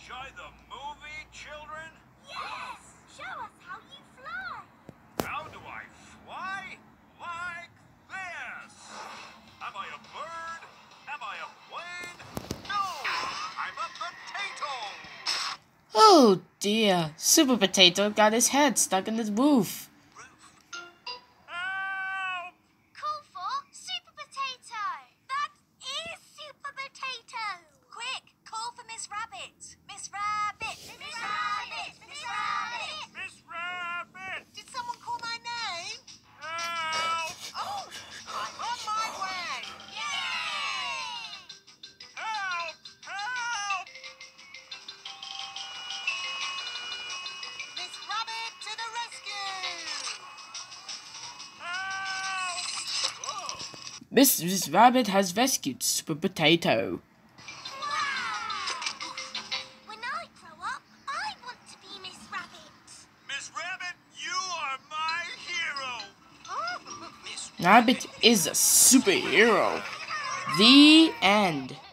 enjoy the movie, children? Yes! Show us how you fly. How do I fly? Like this. Am I a bird? Am I a plane? No! I'm a potato! Oh dear, Super Potato got his head stuck in the roof. Help! Call for Super Potato. That is Super Potato. Quick, call for Miss Rabbit. Miss Rabbit. Miss Rabbit. Miss Rabbit. Miss Rabbit! Did someone call my name? Help! Oh, I'm on my way. Yay! Help! Help! Miss Rabbit to the rescue. Help! Oh. Miss Rabbit has rescued Super Potato. Wow! When I grow up, I want to be Miss Rabbit. Miss Rabbit, you are my hero! Oh, Miss Rabbit is a superhero. The end.